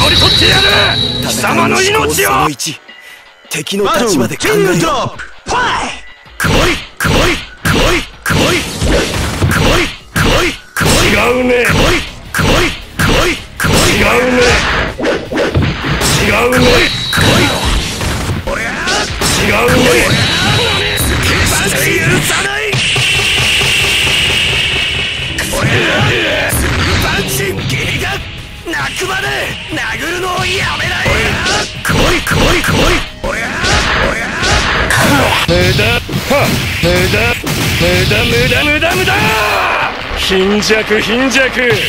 り取ってやる。貴様の命を。 敵の立場で考えよう。来い来い来い来い来い来い来い。違うね。来い来い来い来い。違うね。違うね。来い。俺は違うね。決して許さない。俺はスーパーチンゲイが泣くまで殴るのをやめない。来い来い来い。俺は無駄無駄無駄無駄無駄。貧弱貧弱。違うね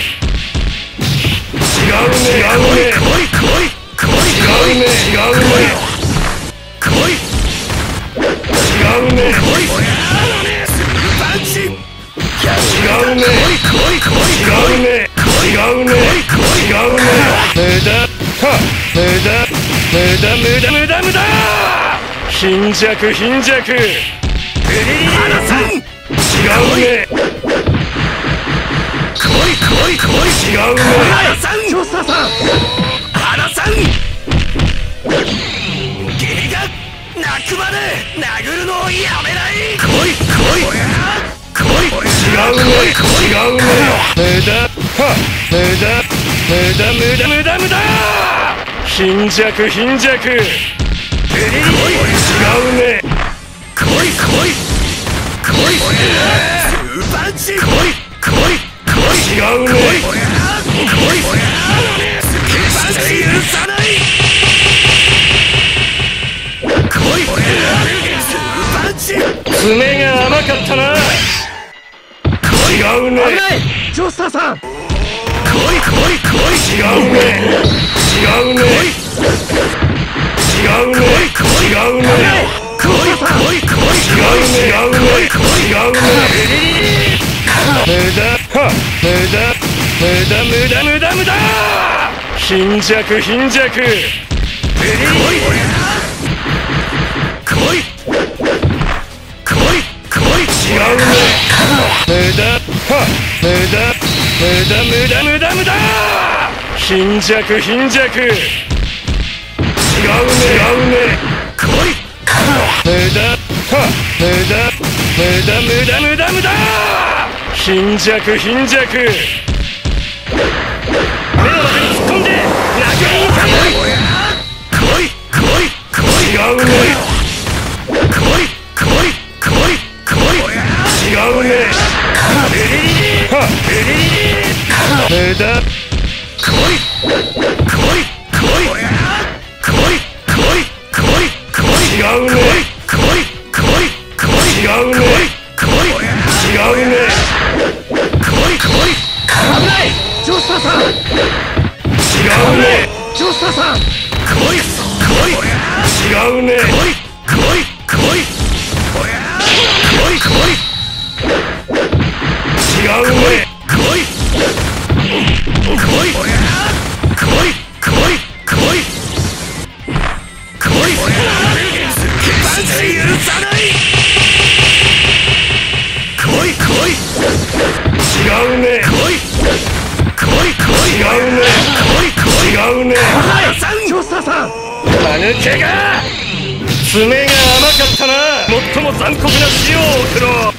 違うね。来い来い来い。違うね違うね。来い違うね。来いスーパーチン。違うね。来い来い来い。違うね違うね。違うね。無駄無駄無駄無駄無駄無駄。貧弱貧弱。花さん違うね。来い来い来い。違うね。花さん調査さん。花さんゲイが泣くまで殴るのをやめない。来い来い来い。違うね違うね。無駄無駄無駄無駄無駄無駄。貧弱貧弱。違うね。来い来い来い。スーパーチン。来い来い来い。違うね。来い来い。決して許さない。来いスーパーチン。爪が甘かったな。違うね。ジョスターさん。来い来い来い。違うね違うね。違うね違うね。来い来い来い。違うね違うね違うね。無駄無駄無駄無駄無駄無駄。貧弱貧弱。来い来い来い来い。違うね。無駄無駄無駄無駄無駄無駄。貧弱貧弱。違うね違うね。来い無駄無駄無駄無駄無駄無駄。貧弱貧弱。目の中に突っ込んで殴りにかえる。来い来い来い。違うね。来い来い来い来い。違うね。無駄。来い来い来い来い来い来い。違うね。来い来い来い。違うね。来い違うね。来い来い。危ない。ジョスターさん。違うね。ジョスターさん。来い来い。違うね。来い来い来い。来い来い。違うね。来い来い来い来い来い。決して許さない。来い来い。違うね。来い来い来い。違うね。来い違うね。ジョスターさん。間抜けが爪が甘かったな。最も残酷な死を送ろう。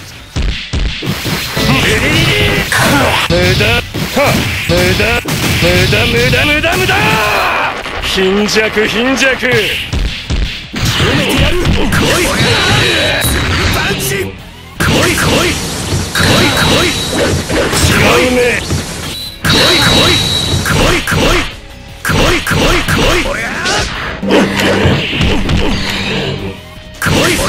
無駄無駄無駄無駄無駄無駄。貧弱貧弱。止めてやる。来いスーパーチン。来い来い来い来い。違うね。来い来い来い来い来い来い来い。来い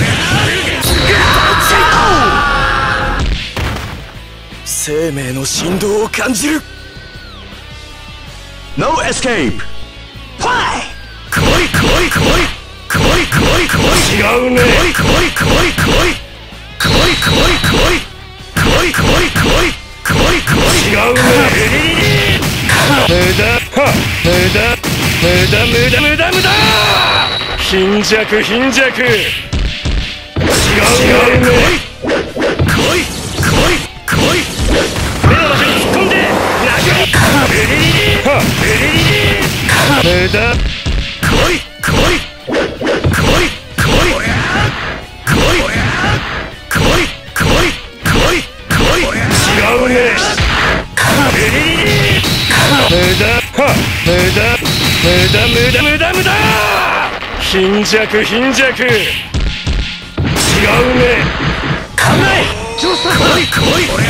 生命の振動を感じる。 No escape! 来い来い来い来い来い来い。違うね。来い来い来い来い来い来い来い来い来い来い来い。違うね。無駄無駄無駄無駄無駄無駄。貧弱貧弱。違うね。来い来い来い。目の中に突っ込んで殴り。無無駄。来い来い来い来い来い来い来い来い。違うね。無駄は無駄無駄無駄無駄無駄。貧弱貧弱。違うね。考え調査来い来い来い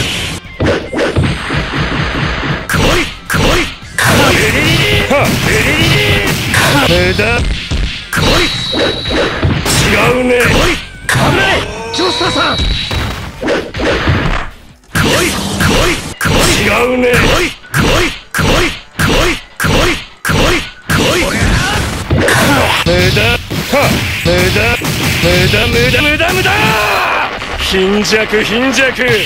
来いは無駄来い。違うね。来い考え調査さん。来い来い来い違うね。来い来い来い来い来い来い来い。無駄は無駄無駄無駄無駄無駄。貧弱貧弱。違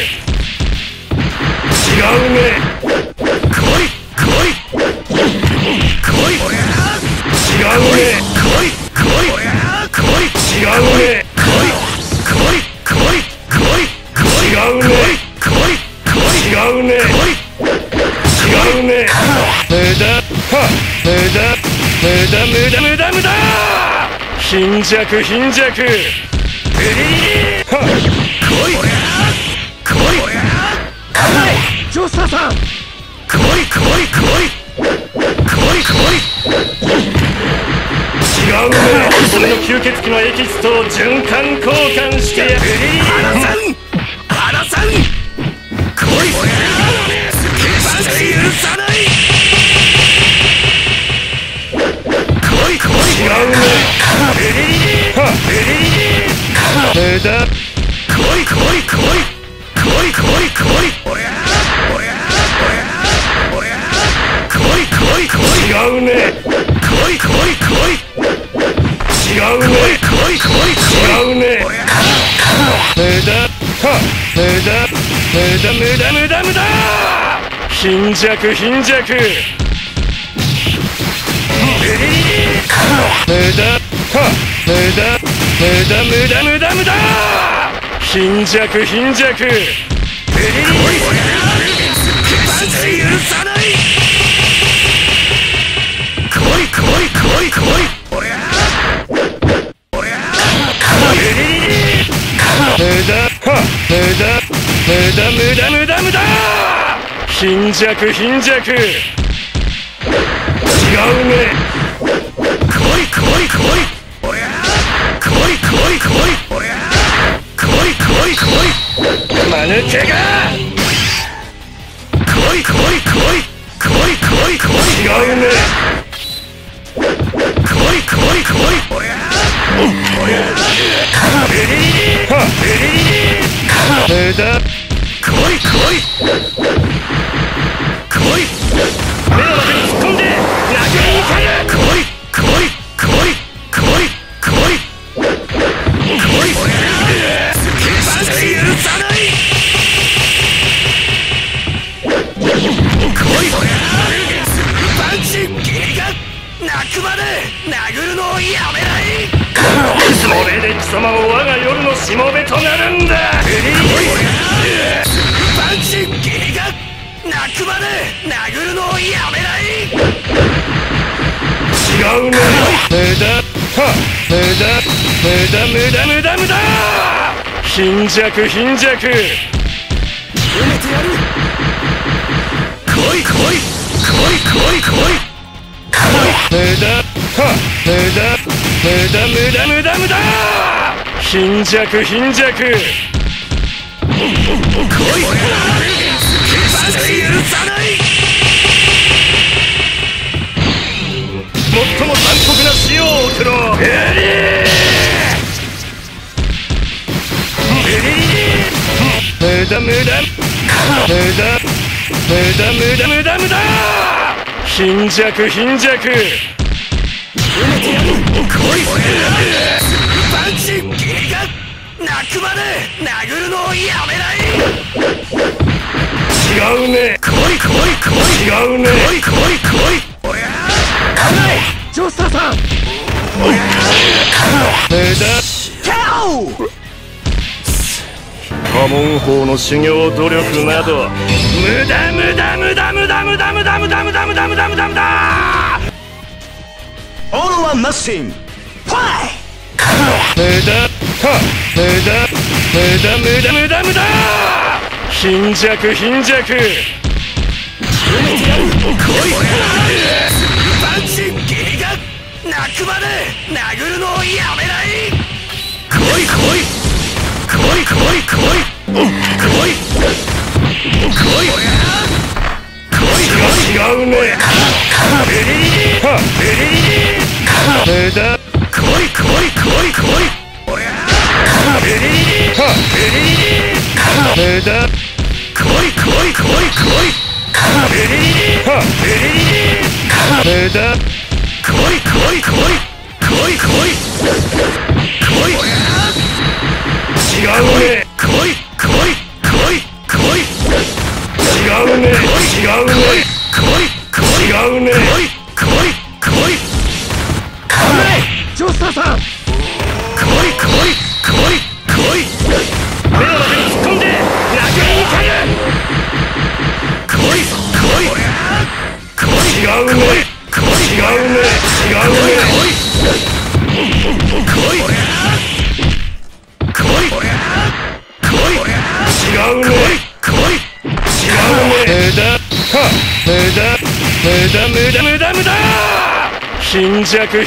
うね。来い来い来い違うね。来い来い来い違うね。来い来い来い来い違うね。来い違うね。違うね。無駄は無駄無駄無駄無駄無駄。貧弱貧弱。は来い来い調査さん。来い来い来い来い来い。違うね。それの吸血鬼のエキスと循環交換してやる。原さん原さん来い決して許さない。来い来い違うね。は無駄来い来い来い来い来い来いおりゃおりゃおりゃおりゃ来い来い来い違うね。来い来い来い違うね。来い来い違うね。無駄は無駄無駄無駄無駄無駄。貧弱貧弱。無駄は無駄無駄無駄無駄無駄。貧弱貧弱。来い許さない。来い来い来い来いおりゃおりゃ無駄は無駄無駄無駄無駄無駄。貧弱貧弱。違うね。来い来い来いおりゃ来い来い来いおりゃ来い来い来い間抜けが来い来い来い来い来い来い違うね。来い来い来いおりゃおりゃは無駄来い来い来い目の中に突っ込んで殴りに行ける。来い来い来い来い来い来い決して許さない。来いパンチ君が泣くまで殴るのをやめない。それで貴様も我が夜のしもべとなるんだ。パンチ君が泣くまで殴るのをやめない。違うね。無駄は無駄無駄無駄無駄無駄。貧弱貧弱。埋めてやる。来い来い来い来い来い無駄は無駄無駄無駄無駄無駄。貧弱貧弱。来い決して許さない。最も残酷な死を送ろう。無駄無駄無駄無駄無駄無駄無駄。貧弱貧弱。埋めてやる。来いパンチ君が泣くまで殴るのをやめない。違うね。来い来い来い違うね。来い来い来いおりゃ考えジョスターさん。無駄破門法の修行努力など無駄無駄無駄無駄無駄無駄無駄無駄無駄無駄無駄無駄無駄。 All or nothing! Fight! 無駄貧弱来いパンチ君が泣くまで殴るのをやめない来い違うね無駄来い無駄来い無駄違うねジョスターさん来い目の中に突っ込んで殴りに行かぬ違うね無駄貧弱原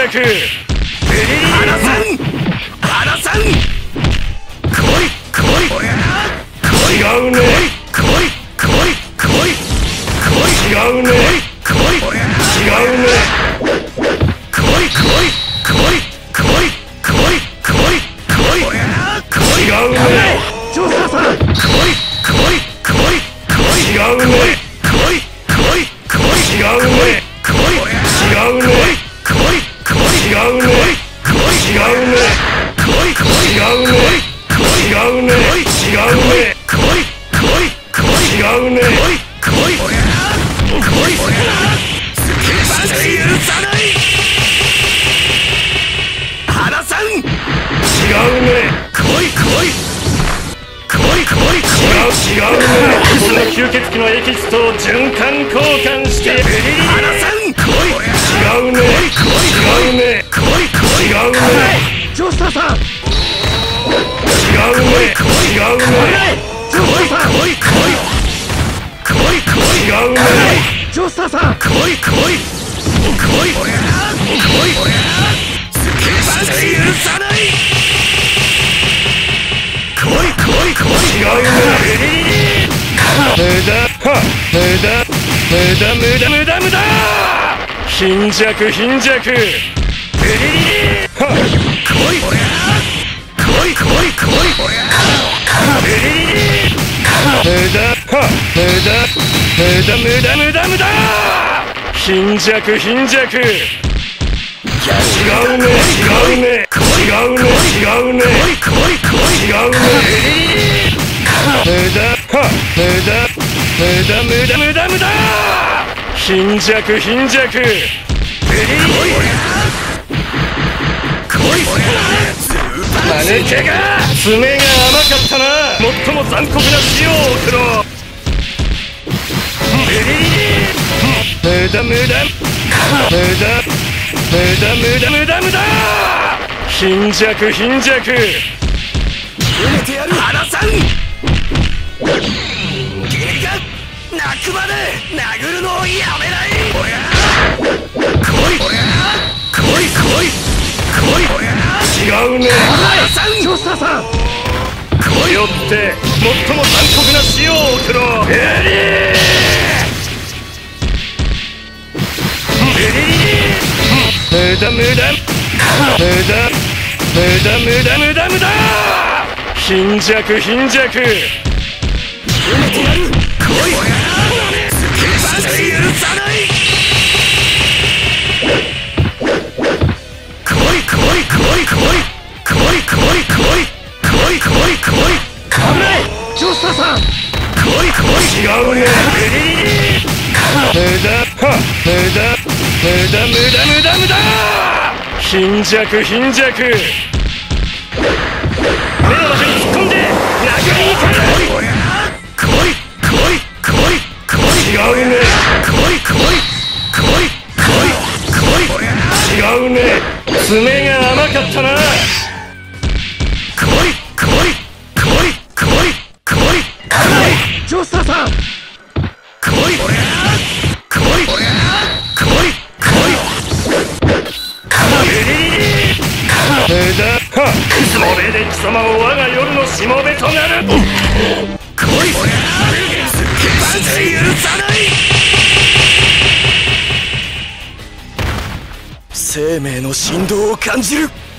さん違うねジョスターさんこの吸血鬼のエキスと循環交換して違うねジョスターさん違うねジョスターさんジョスターさん無駄貧弱間抜けが爪が甘かったな最も残酷な死を送ろう貧弱原さん君が泣くまで殴るのをやめない違うねジョスターさんよって最も残酷な死を送ろう貧弱ジョスターさん違うね貧弱目の中に突っ込んで殴りに行かぬ違うね違爪が甘かったな。 曇り曇り曇り曇り曇りジョスターさん、曇り曇り曇り曇りそれで貴様も我が夜のしもべとなる。 曇り許さない。生命の振動を感じる。